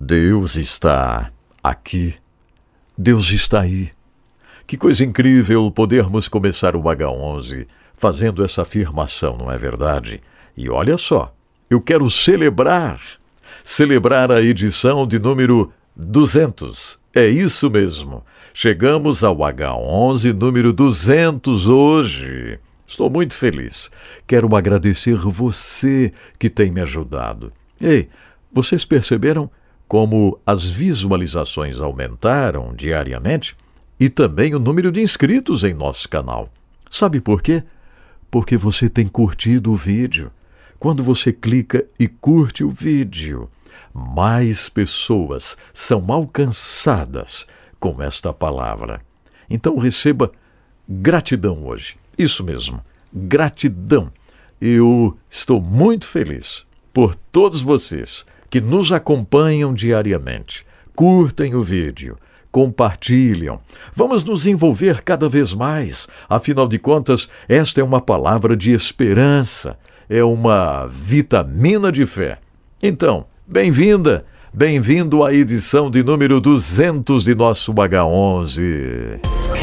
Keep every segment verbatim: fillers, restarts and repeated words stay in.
Deus está aqui. Deus está aí. Que coisa incrível podermos começar o H onze fazendo essa afirmação, não é verdade? E olha só, eu quero celebrar, celebrar a edição de número duzentos. É isso mesmo. Chegamos ao H onze número duzentos hoje. Estou muito feliz. Quero agradecer você que tem me ajudado. Ei, vocês perceberam como as visualizações aumentaram diariamente e também o número de inscritos em nosso canal? Sabe por quê? Porque você tem curtido o vídeo. Quando você clica e curte o vídeo, mais pessoas são alcançadas com esta palavra. Então receba gratidão hoje. Isso mesmo, gratidão. Eu estou muito feliz por todos vocês que nos acompanham diariamente. Curtem o vídeo, compartilham. Vamos nos envolver cada vez mais. Afinal de contas, esta é uma palavra de esperança, é uma vitamina de fé. Então, bem-vinda, bem-vindo à edição de número duzentos de nosso H onze.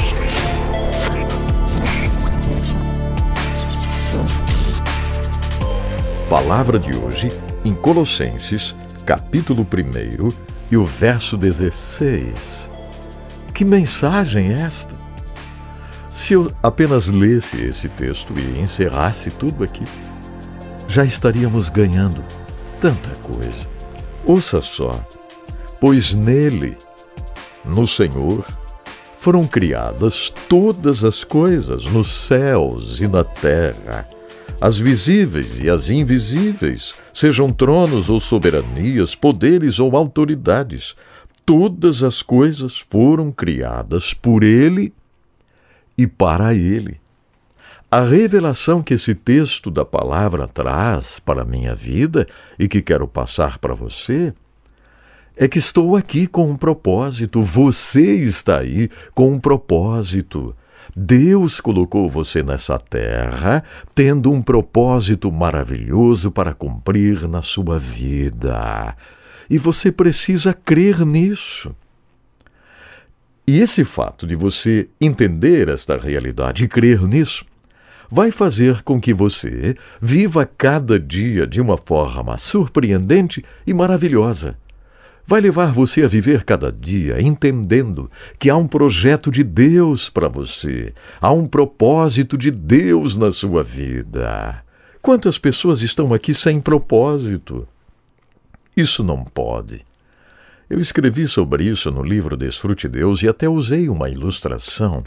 Palavra de hoje em Colossenses, capítulo primeiro e o verso dezesseis. Que mensagem é esta? Se eu apenas lesse esse texto e encerrasse tudo aqui, já estaríamos ganhando tanta coisa. Ouça só, pois nele, no Senhor, foram criadas todas as coisas nos céus e na terra, as visíveis e as invisíveis, sejam tronos ou soberanias, poderes ou autoridades. Todas as coisas foram criadas por Ele e para Ele. A revelação que esse texto da palavra traz para a minha vida e que quero passar para você é que estou aqui com um propósito. Você está aí com um propósito. Deus colocou você nessa terra tendo um propósito maravilhoso para cumprir na sua vida. E você precisa crer nisso. E esse fato de você entender esta realidade e crer nisso vai fazer com que você viva cada dia de uma forma surpreendente e maravilhosa. Vai levar você a viver cada dia entendendo que há um projeto de Deus para você, há um propósito de Deus na sua vida. Quantas pessoas estão aqui sem propósito? Isso não pode. Eu escrevi sobre isso no livro Desfrute Deus e até usei uma ilustração,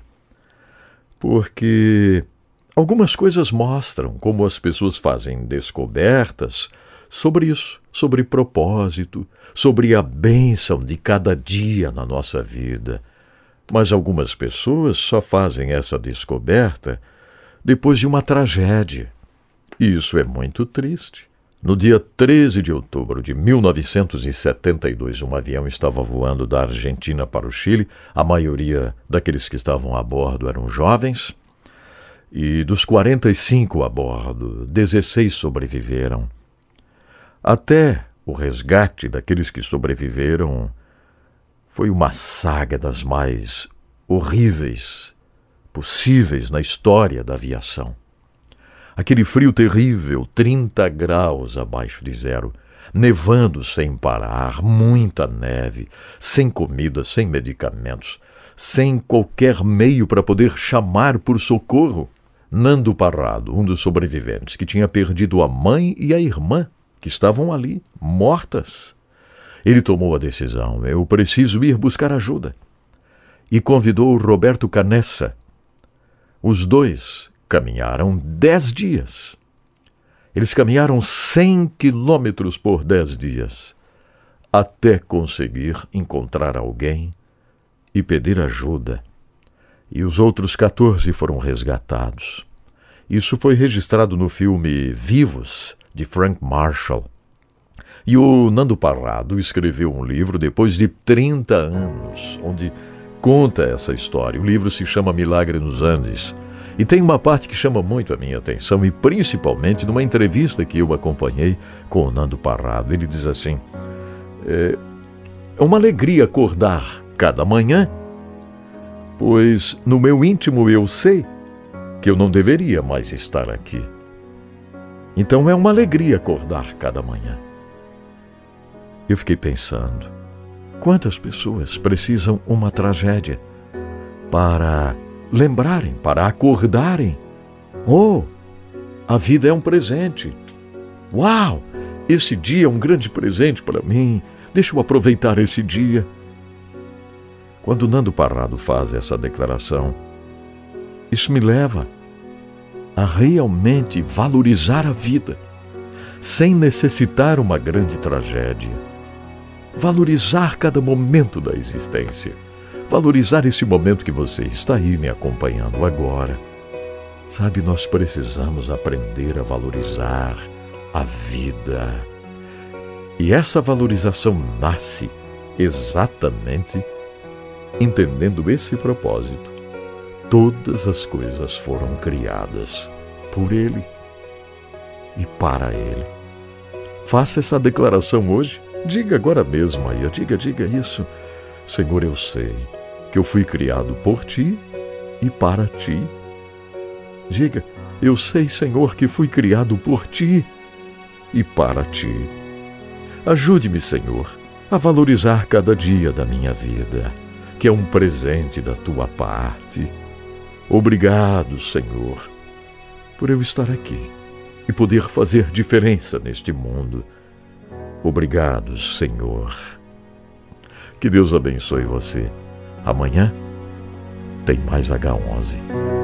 porque algumas coisas mostram como as pessoas fazem descobertas sobre isso, sobre propósito, sobre a bênção de cada dia na nossa vida. Mas algumas pessoas só fazem essa descoberta depois de uma tragédia. E isso é muito triste. No dia treze de outubro de mil novecentos e setenta e dois, um avião estava voando da Argentina para o Chile. A maioria daqueles que estavam a bordo eram jovens. E dos quarenta e cinco a bordo, dezesseis sobreviveram. Até o resgate daqueles que sobreviveram foi uma saga das mais horríveis possíveis na história da aviação. Aquele frio terrível, trinta graus abaixo de zero, nevando sem parar, muita neve, sem comida, sem medicamentos, sem qualquer meio para poder chamar por socorro. Nando Parrado, um dos sobreviventes, que tinha perdido a mãe e a irmã, que estavam ali, mortas. Ele tomou a decisão: eu preciso ir buscar ajuda. E convidou Roberto Canessa. Os dois caminharam dez dias. Eles caminharam cem quilômetros por dez dias, até conseguir encontrar alguém e pedir ajuda. E os outros quatorze foram resgatados. Isso foi registrado no filme Vivos, de Frank Marshall. E o Nando Parrado escreveu um livro depois de trinta anos, onde conta essa história. O livro se chama Milagre nos Andes. E tem uma parte que chama muito a minha atenção, e principalmente numa entrevista que eu acompanhei com o Nando Parrado. Ele diz assim: é, É uma alegria acordar cada manhã, pois no meu íntimo eu sei que eu não deveria mais estar aqui. Então é uma alegria acordar cada manhã. Eu fiquei pensando, quantas pessoas precisam uma tragédia para lembrarem, para acordarem? Oh, a vida é um presente. Uau, esse dia é um grande presente para mim. Deixa eu aproveitar esse dia. Quando Nando Parrado faz essa declaração, isso me leva a realmente valorizar a vida, sem necessitar uma grande tragédia. Valorizar cada momento da existência. Valorizar esse momento que você está aí me acompanhando agora. Sabe, nós precisamos aprender a valorizar a vida. E essa valorização nasce exatamente entendendo esse propósito. Todas as coisas foram criadas por Ele e para Ele. Faça essa declaração hoje. Diga agora mesmo aí, diga, diga isso. Senhor, eu sei que eu fui criado por Ti e para Ti. Diga, eu sei, Senhor, que fui criado por Ti e para Ti. Ajude-me, Senhor, a valorizar cada dia da minha vida, que é um presente da Tua parte. Obrigado, Senhor, por eu estar aqui e poder fazer diferença neste mundo. Obrigado, Senhor. Que Deus abençoe você. Amanhã tem mais agá onze.